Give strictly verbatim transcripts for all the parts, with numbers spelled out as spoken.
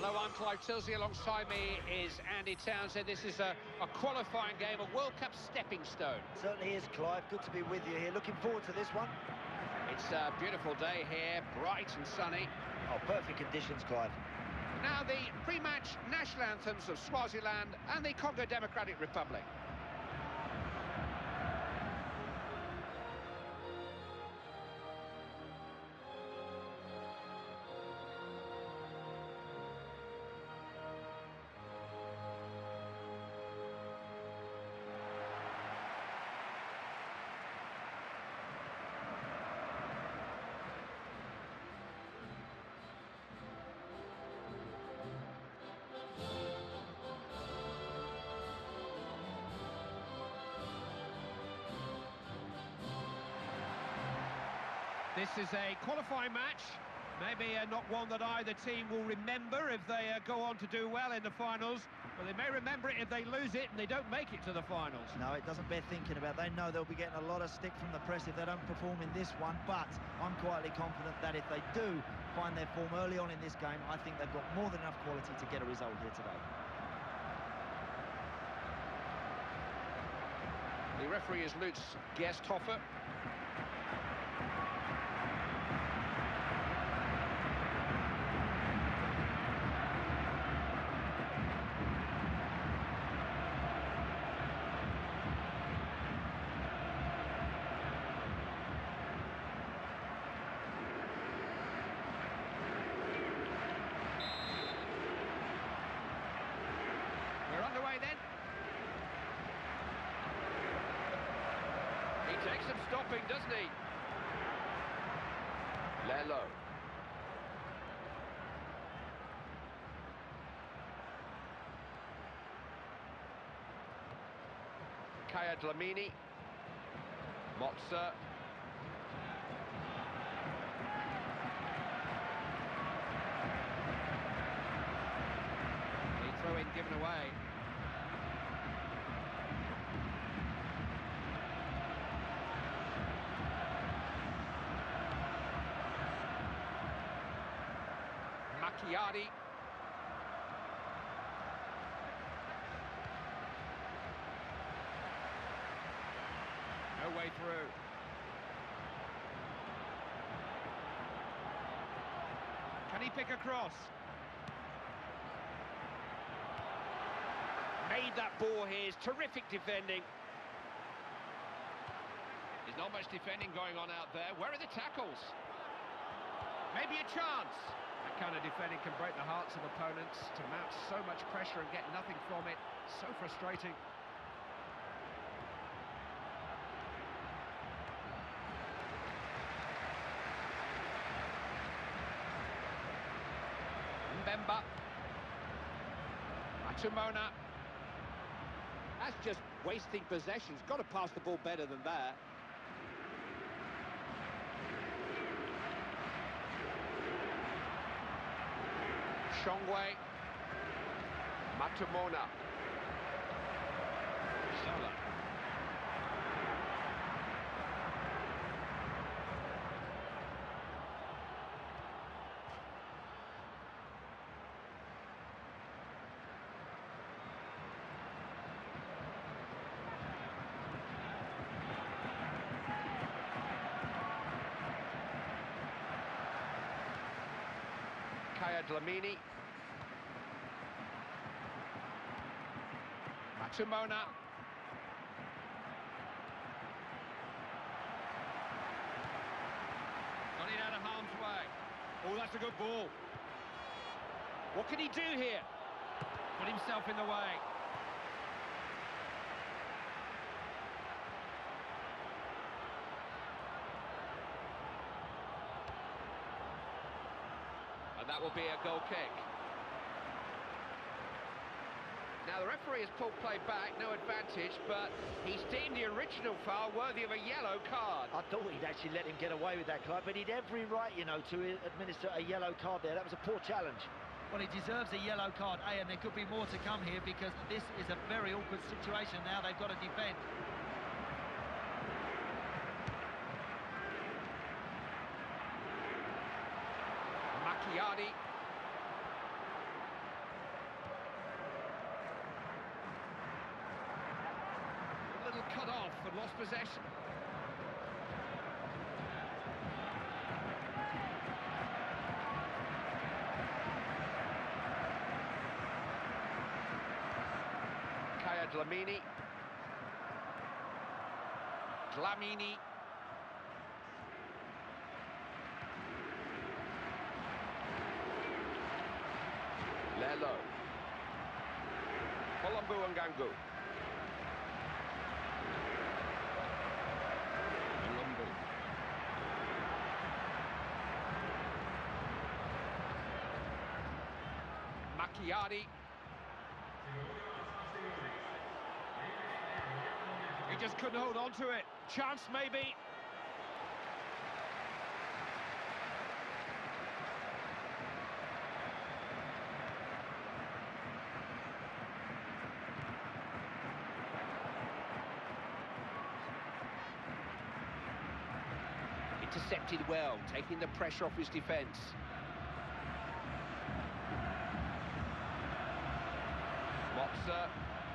Hello, I'm Clive Tilsley. Alongside me is Andy Townsend. This is a, a qualifying game, a World Cup stepping stone. Certainly is, Clive. Good to be with you here. Looking forward to this one. It's a beautiful day here, bright and sunny. Oh, perfect conditions, Clive. Now the pre-match national anthems of Swaziland and the Congo Democratic Republic. This is a qualifying match, maybe uh, not one that either team will remember if they uh, go on to do well in the finals, but they may remember it if they lose it and they don't make it to the finals. No, it doesn't bear thinking about. They know they'll be getting a lot of stick from the press if they don't perform in this one, but I'm quietly confident that if they do find their form early on in this game, I think they've got more than enough quality to get a result here today. The referee is Lutz Gersthofer. We're underway then. He takes some stopping, doesn't he? Lello. Kaya Dlamini. Motza. The throw-in given away. Macchiati. No way through. Can he pick a cross? Made that ball here. It's terrific defending. There's not much defending going on out there. Where are the tackles? Maybe a chance. That kind of defending can break the hearts of opponents. To mount so much pressure and get nothing from it, so frustrating. Mbemba. Matumona. That's just wasting possession. He's got to pass the ball better than that. Shongwei. Matumona. Zola. Kaya Dlamini. Matumona. Got it out of harm's way. Oh, that's a good ball. What can he do here? Put himself in the way. And that will be a goal kick. Now, the referee has pulled play back, no advantage, but he's deemed the original foul worthy of a yellow card. I thought he'd actually let him get away with that, Clive, but he'd every right, you know, to administer a yellow card there. That was a poor challenge. Well, he deserves a yellow card, A, and there could be more to come here because this is a very awkward situation now. They've got to defend. Macchiati. lost possession. Kaya Dlamini. Dlamini. Lelo. Colombo and Gangu. Colombo. Macchiari. He just couldn't hold on to it. Chance maybe. Intercepted well, taking the pressure off his defence. Mopsa.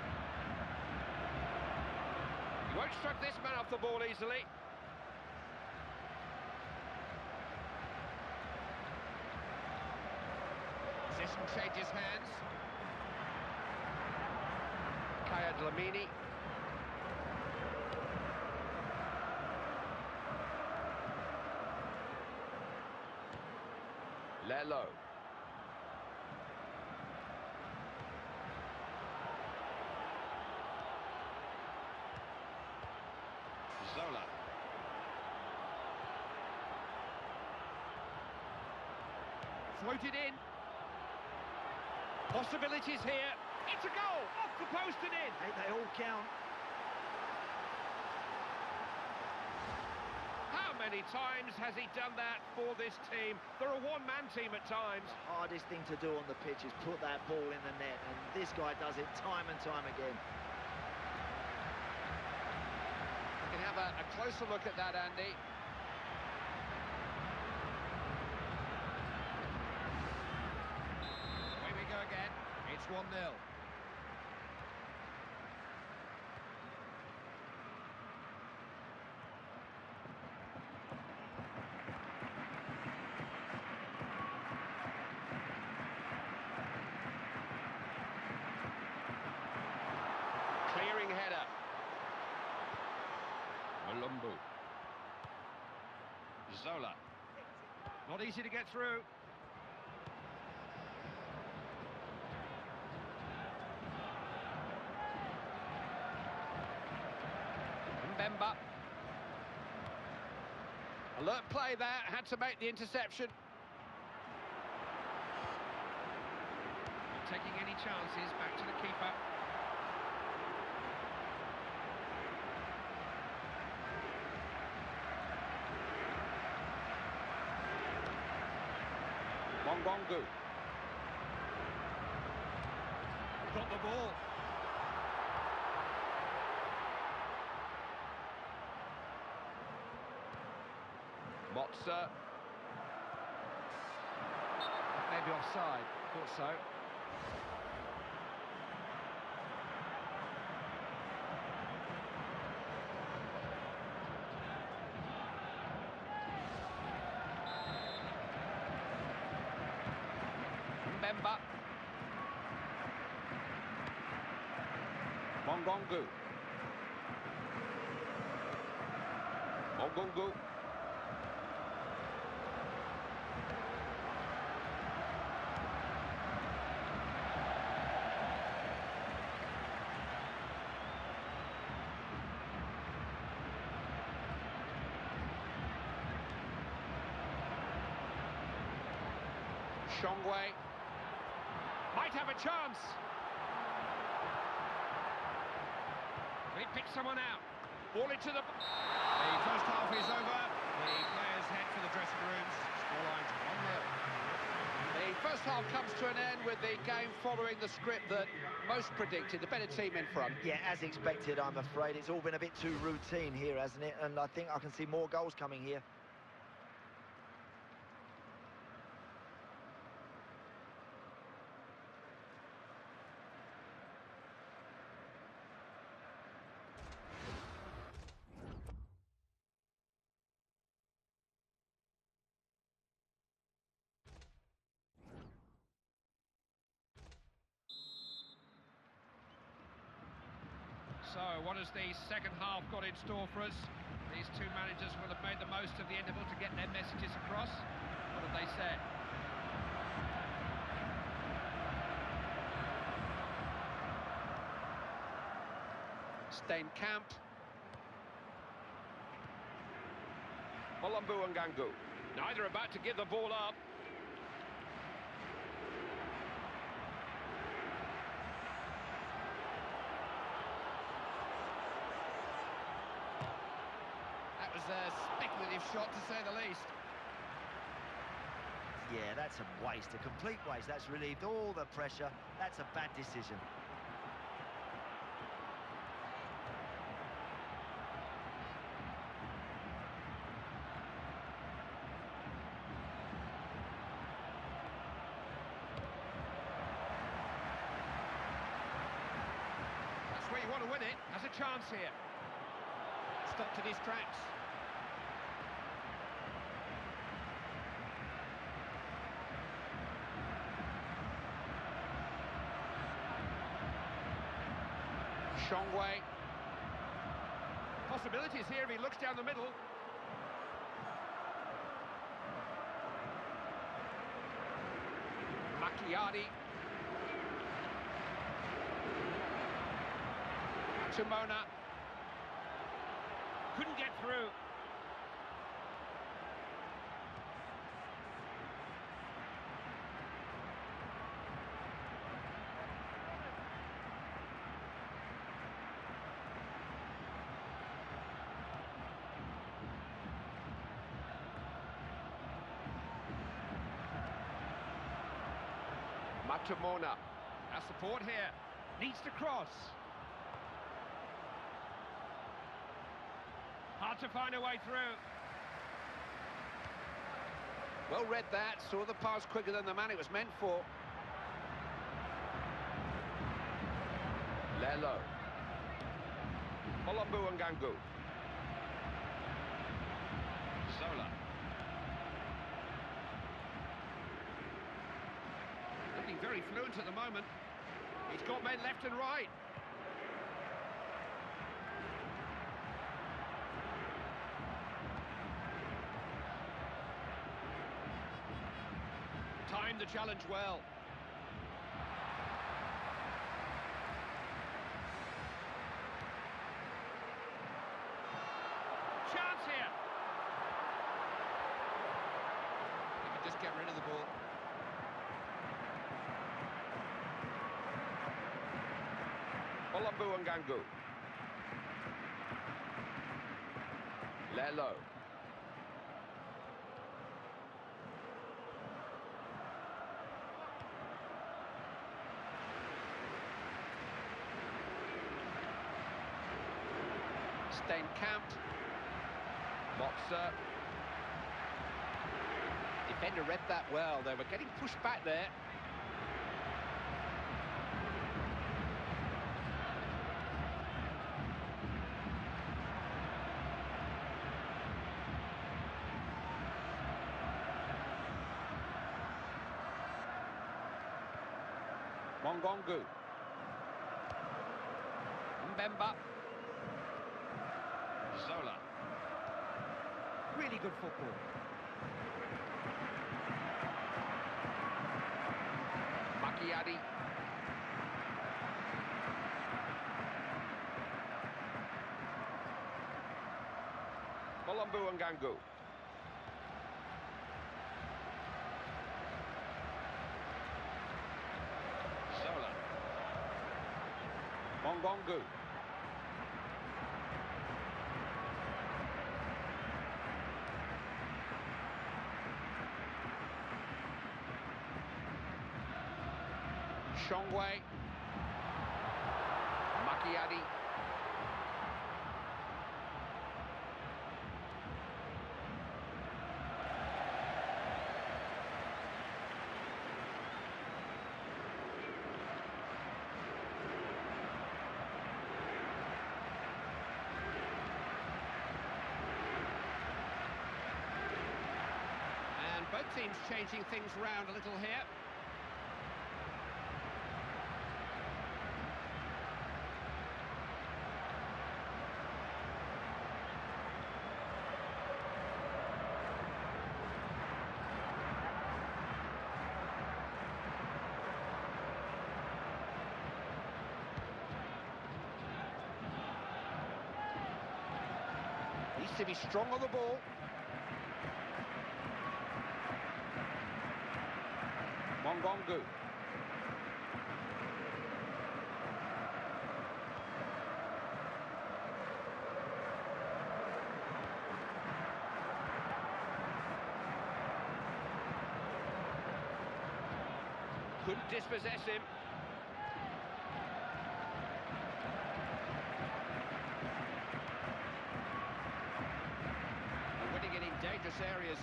He won't strike this man off the ball easily. Position changes hands. Kaya Dlamini. Lelo. Zola. Floated in. Possibilities here. It's a goal! Off the post and in! Hey, they all count. How many times has he done that for this team? They're a one-man team at times. The hardest thing to do on the pitch is put that ball in the net, and this guy does it time and time again. We can have a, a closer look at that, Andy. Away we go again. It's one nil. Clearing header. Malumbu. Zola. Not easy to get through. Mbemba. Alert play there, had to make the interception. Not taking any chances, back to the keeper. Mongongu. Got the ball. Motza. Maybe offside. Thought so. Mbemba. Mongongu. Mongongu. Shongwei. Might have a chance. He picked someone out. Ball into the... The first half is over. The players head for the dressing rooms. Scoreline's one nil. The first half comes to an end with the game following the script that most predicted. The better team in front. Yeah, as expected, I'm afraid. It's all been a bit too routine here, hasn't it? And I think I can see more goals coming here. what has the second half got in store for us? These two managers will have made the most of the interval to get their messages across. What have they said? Steenkamp. Malumbu and Gangu. Neither about to give the ball up. That was a speculative shot, to say the least. Yeah, that's a waste, a complete waste. That's relieved all the pressure. That's a bad decision. That's where you want to win it. Has a chance here. Stopped in his tracks. Shongwei. Possibilities here if he looks down the middle. Macchiati. Timona. Couldn't get through. Matamona. Our support here. Needs to cross. Hard to find a way through. Well read that, saw the pass quicker than the man it was meant for. Lelo. Malumbu and Gangu. Zola. Looking very fluent at the moment. He's got men left and right. Timed the challenge well. Chance here. He can just get rid of the ball. Malumbu and Gangu. Lelo. Steenkamp. Motzer. Defender read that well. They were getting pushed back there. Mongongu. Mbemba. Zola. Really good football. Macchiati. Malumbu and Gangu. Zola. Mongongu. Shongwei. Macchiati. And both teams changing things around a little here. needs to be strong on the ball. Mongongu. Couldn't dispossess him. And winning it in dangerous areas.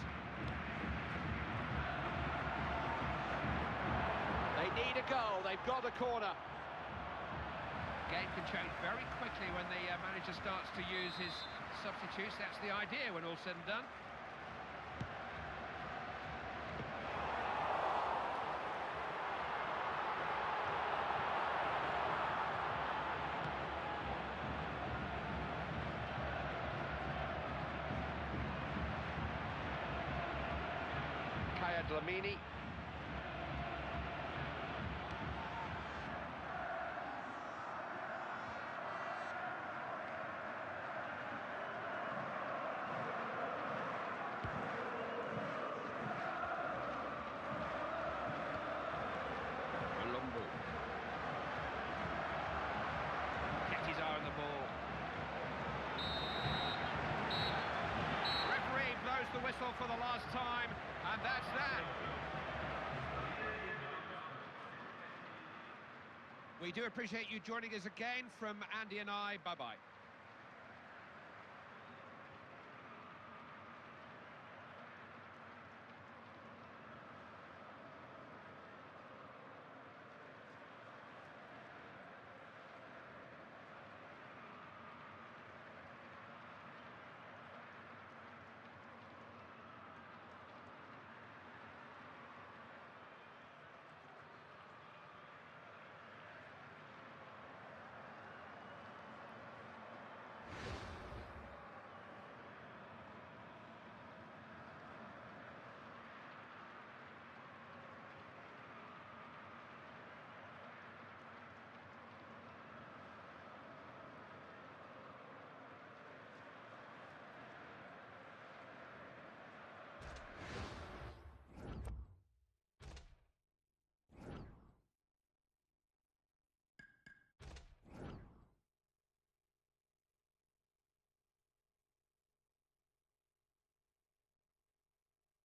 They need a goal, they've got the corner. Game can change very quickly when the uh, manager starts to use his substitutes. That's the idea when all's said and done. Kaya Dlamini. Malumbu. Kept his eye on the ball. Referee blows the whistle for the last time, and that's that. We do appreciate you joining us again. From Andy and I, bye-bye.